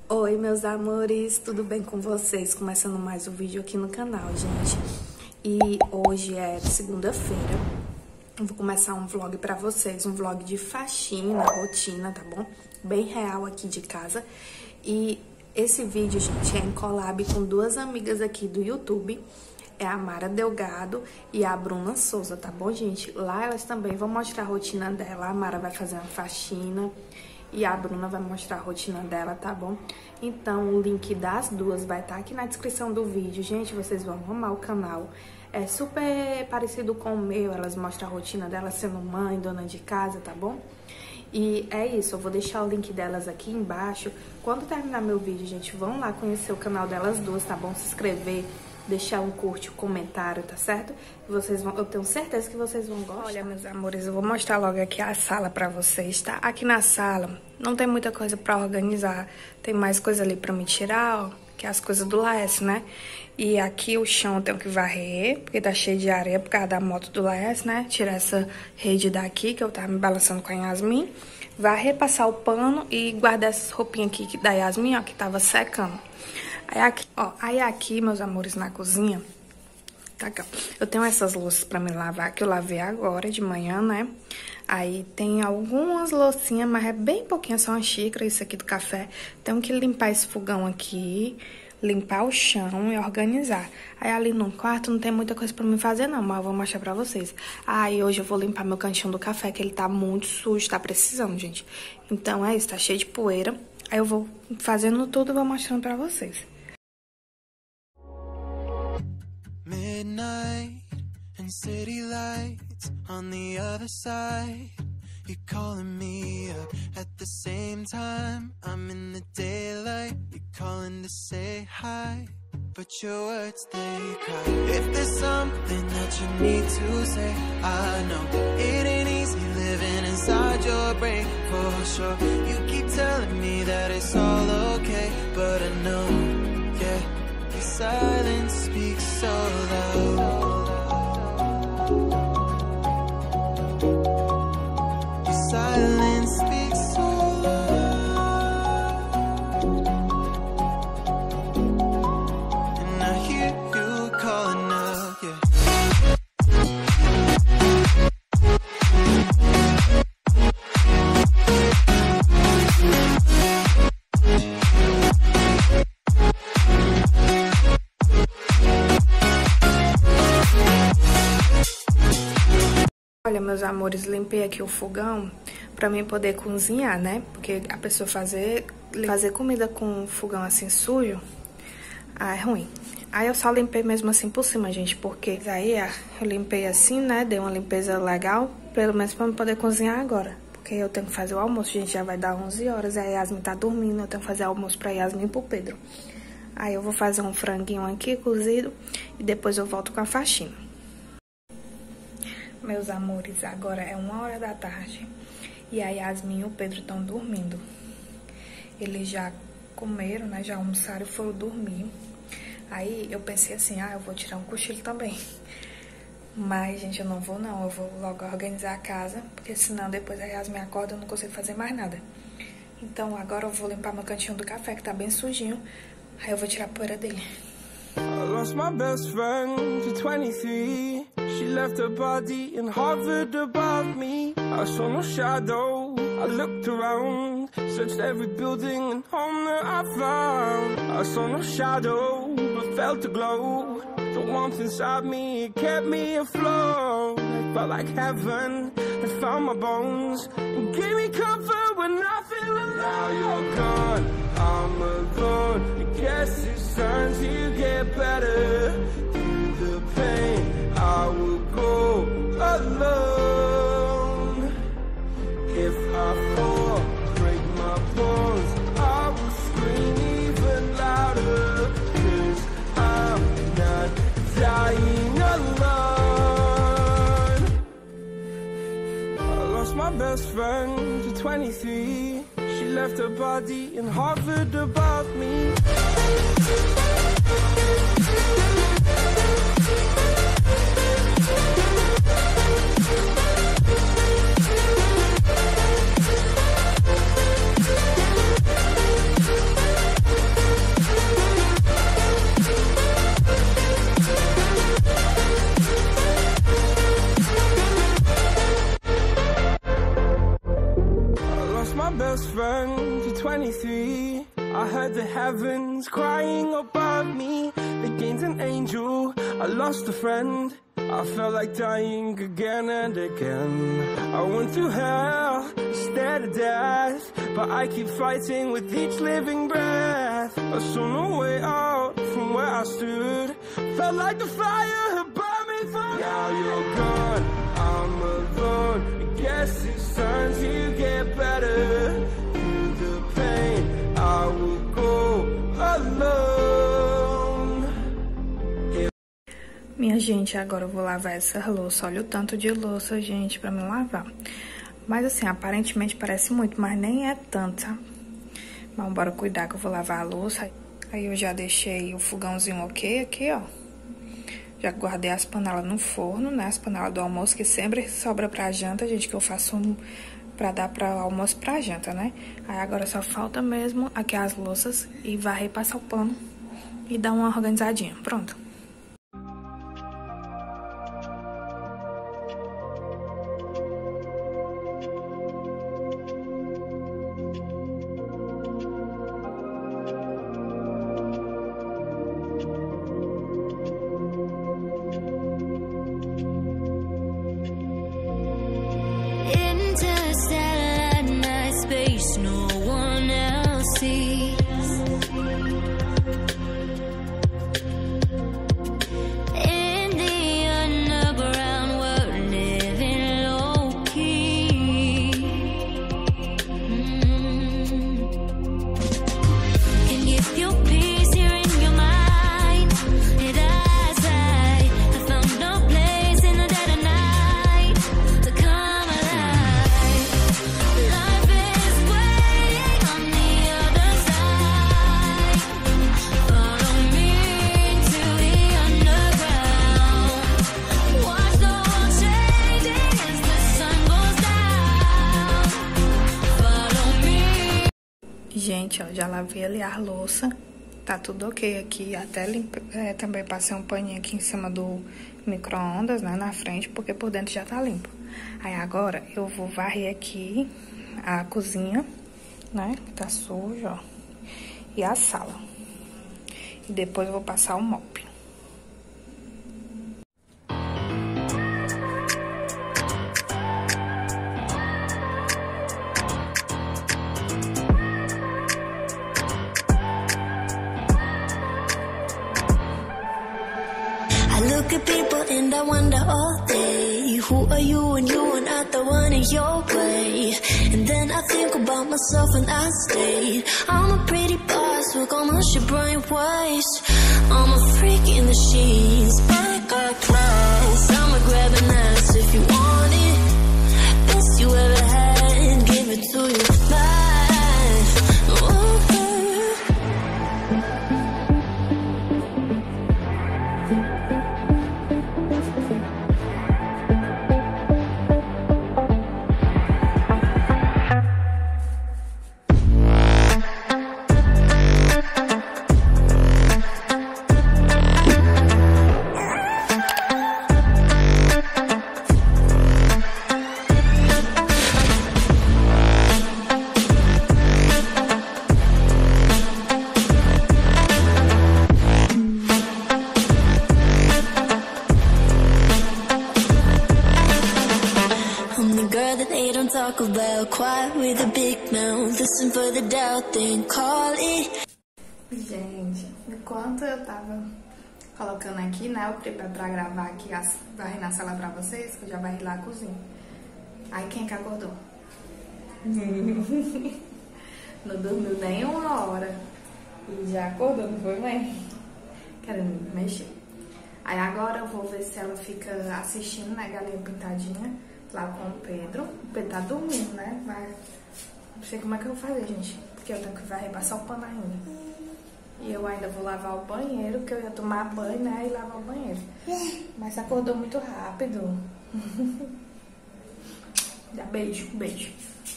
Oi, meus amores, tudo bem com vocês? Começando mais um vídeo aqui no canal, gente. E hoje é segunda-feira. Eu vou começar um vlog pra vocês, um vlog de faxina, rotina, tá bom? Bem real aqui de casa. E esse vídeo, gente, é em collab com duas amigas aqui do YouTube. É a Mara Delgado e a Bruna Souza, tá bom, gente? Lá elas também vão mostrar a rotina dela. A Mara vai fazer uma faxina e a Bruna vai mostrar a rotina dela, tá bom? Então, o link das duas vai estar aqui na descrição do vídeo. Gente, vocês vão amar o canal. É super parecido com o meu. Elas mostram a rotina delas sendo mãe, dona de casa, tá bom? E é isso, eu vou deixar o link delas aqui embaixo. Quando terminar meu vídeo, gente, vão lá conhecer o canal delas duas, tá bom? Se inscrever, deixar um curte, um comentário, tá certo? Vocês vão, eu tenho certeza que vocês vão gostar. Olha, meus amores, eu vou mostrar logo aqui a sala pra vocês, tá? Aqui na sala não tem muita coisa pra organizar. Tem mais coisa ali pra me tirar, ó, que é as coisas do Laércio, né? E aqui o chão eu tenho que varrer, porque tá cheio de areia por causa da moto do Laércio, né? Tirar essa rede daqui, que eu tava me balançando com a Yasmin. Varrer, passar o pano e guardar essas roupinhas aqui da Yasmin, ó, que tava secando. Aí aqui, meus amores, na cozinha, tá aqui, ó, eu tenho essas louças pra me lavar, que eu lavei agora de manhã, né? Aí tem algumas loucinhas, mas é bem pouquinho, só uma xícara, isso aqui do café. Tenho que limpar esse fogão aqui, limpar o chão e organizar. Aí ali no quarto não tem muita coisa pra me fazer não, mas eu vou mostrar pra vocês. Aí hoje eu vou limpar meu cantinho do café, que ele tá muito sujo, tá precisando, gente. Então é isso, tá cheio de poeira. Aí eu vou fazendo tudo e vou mostrando pra vocês. Midnight and city lights on the other side. You're calling me up at the same time. I'm in the daylight. You're calling to say hi, but your words they cry. If there's something that you need to say, I know it ain't easy living inside your brain for sure. You keep telling me that it's all okay, but I know, yeah, your silence speaks so loud. Your silence speaks so loud. And I hear you calling out, yeah. Olha, meus amores, limpei aqui o fogão pra mim poder cozinhar, né? Porque a pessoa fazer comida com fogão assim sujo, é ruim. Aí eu só limpei mesmo assim por cima, gente, porque aí eu limpei assim, né? Dei uma limpeza legal, pelo menos pra eu poder cozinhar agora. Porque eu tenho que fazer o almoço, gente, já vai dar 11 horas, aí a Yasmin tá dormindo, eu tenho que fazer almoço pra Yasmin e pro Pedro. Aí eu vou fazer um franguinho aqui cozido e depois eu volto com a faxina. Meus amores, agora é 1h da tarde e a Yasmin e o Pedro estão dormindo. Eles já comeram, né? Já almoçaram e foram dormir. Aí eu pensei assim, eu vou tirar um cochilo também. Mas, gente, eu não vou não. Eu vou logo organizar a casa, porque senão depois a Yasmin acorda e eu não consigo fazer mais nada. Então agora eu vou limpar meu cantinho do café, que tá bem sujinho. Aí eu vou tirar a poeira dele. I lost my best friend to 23. She left her body and hovered above me. I saw no shadow, I looked around, searched every building and home that I found. I saw no shadow, but felt a glow. The warmth inside me, it kept me afloat. It felt like heaven had found my bones and gave me comfort when I feel alone. Now you're gone, I'm alone. I guess it's time to get better. Through the pain, I will go alone. If I fall, break my bones, I will scream even louder. 'Cause I'm not dying alone. I lost my best friend to 23. She left her body and hovered above me. 23. I heard the heavens crying above me. They gained an angel, I lost a friend. I felt like dying again and again. I went through hell, stared at death, but I keep fighting with each living breath. I saw no way out from where I stood. Felt like the fire had burned me through. Now you're gone, I'm alone. I guess it's time to get better. Through the pain, I will go alone. Minha gente, agora eu vou lavar essa louça. Olha o tanto de louça, gente, pra me lavar. Mas assim, aparentemente parece muito, mas nem é tanto, sabe? Mas bora cuidar que eu vou lavar a louça. Aí eu já deixei o fogãozinho ok aqui, ó. Já guardei as panelas no forno, né? As panelas do almoço, que sempre sobra pra janta, gente, que eu faço pra dar pra almoço pra janta, né? Aí agora só falta mesmo aqui as louças e varrer, passar o pano e dar uma organizadinha. Pronto. No one else sees. In the underground, we're living low key. Can give you peace here in your mind. And as I found no place in the dead of night to come alive. Life is waiting on the other side. Follow me into the underground. Watch the world changing as the sun goes down. Follow me. Gente, ó, já lavei ali a louça. Tá tudo ok aqui. Até também passei um paninho aqui em cima do micro-ondas, né, na frente, porque por dentro já tá limpo. Aí agora eu vou varrer aqui a cozinha, né, que tá suja, ó, e a sala. E depois eu vou passar o mop. I look at people and I wonder all day, who are you and you are not the one in your way. And then I think about myself and I stay. I'm a pretty boss with almost your brain waste. I'm a freak in the sheets, I got class. I'ma grab an ass if you want it. Best you ever had, give it to you back. Ooh. I'm the girl that they don't talk about. Quiet with a big mouth. Listen for the doubt, then call it. Gente, enquanto eu tava colocando aqui, né, o preparo pra gravar aqui, varrer na sala pra vocês, que eu já varri lá a cozinha. Aí quem que acordou? Não dormiu nem uma hora. E já acordou, não foi, mãe? Querendo mexer. Aí agora eu vou ver se ela fica assistindo, né, Galinha Pintadinha, lá com o Pedro. O Pedro tá dormindo, né? Mas não sei como é que eu vou fazer, gente. Porque eu tenho que varrer, passar o pano ainda. E eu ainda vou lavar o banheiro, que eu ia tomar banho, né? E lavar o banheiro. Mas acordou muito rápido. Dá beijo, beijo.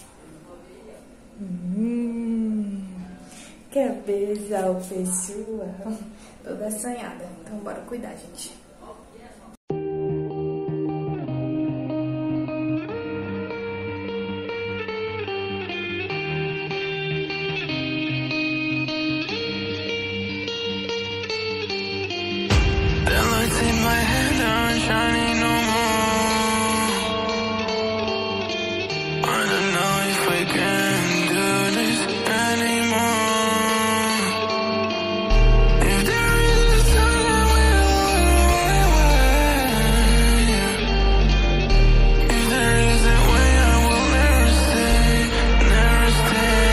Quer beijar o pessoal? Toda assanhada. Então bora cuidar, gente. shining no more. I don't know if we can do this anymore. If there is a time I will away. If there is a way I will never stay, never stay.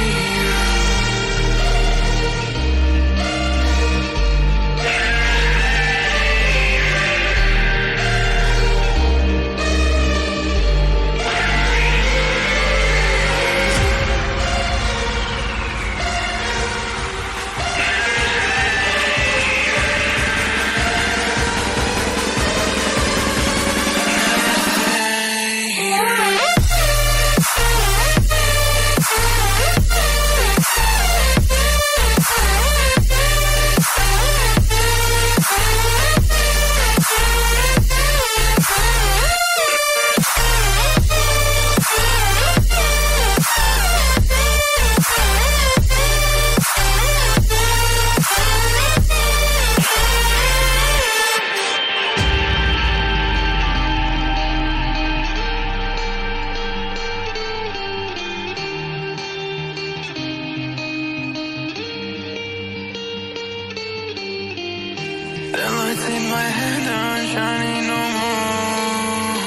The lights in my head aren't shining no more.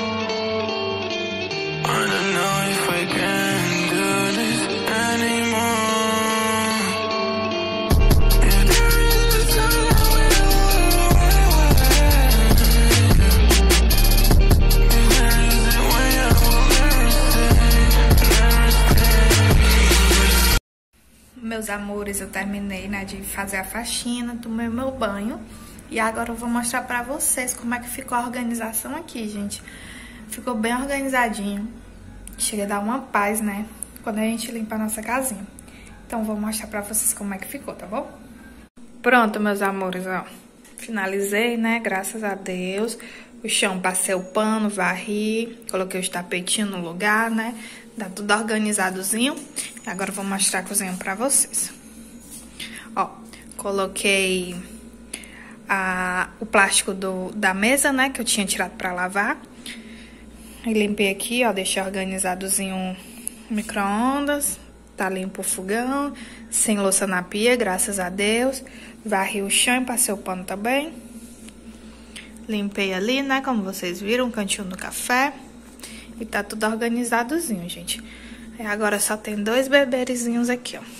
I don't know if we can do this anymore. If there is a time I will away. If there is a way I will never stay, never stay. Meus amores, eu terminei, né, de fazer a faxina, tomei meu banho. E agora eu vou mostrar pra vocês como é que ficou a organização aqui, gente. Ficou bem organizadinho. Chega a dar uma paz, né, quando a gente limpa a nossa casinha. Então vou mostrar pra vocês como é que ficou, tá bom? Pronto, meus amores, ó. Finalizei, né, graças a Deus. O chão, passei o pano, varri, coloquei os tapetinhos no lugar, né. Tá tudo organizadozinho. E agora eu vou mostrar a cozinha pra vocês. Ó, coloquei o plástico da mesa, né, que eu tinha tirado pra lavar. E limpei aqui, ó, deixei organizadozinho o micro-ondas. Tá limpo o fogão, sem louça na pia, graças a Deus. Varri o chão e passei o pano também. Limpei ali, né, como vocês viram, o cantinho do café. E tá tudo organizadozinho, gente. E agora só tem 2 beberezinhos aqui, ó.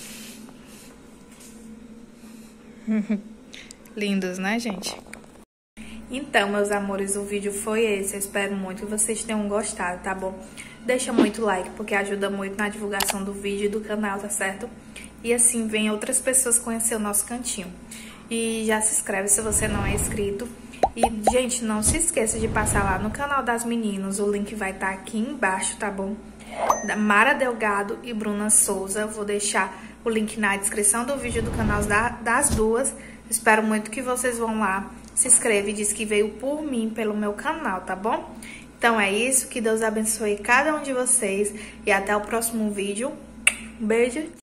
Lindos, né, gente? Então, meus amores, o vídeo foi esse. Eu espero muito que vocês tenham gostado, tá bom? Deixa muito like, porque ajuda muito na divulgação do vídeo e do canal, tá certo? E assim, vem outras pessoas conhecer o nosso cantinho. E já se inscreve se você não é inscrito. E, gente, não se esqueça de passar lá no canal das meninas. O link vai estar aqui embaixo, tá bom? Da Mara Delgado e Bruna Souza. Vou deixar o link na descrição do vídeo do canal das duas. Espero muito que vocês vão lá, se inscreve e diz que veio por mim, pelo meu canal, tá bom? Então é isso, que Deus abençoe cada um de vocês e até o próximo vídeo. Um beijo!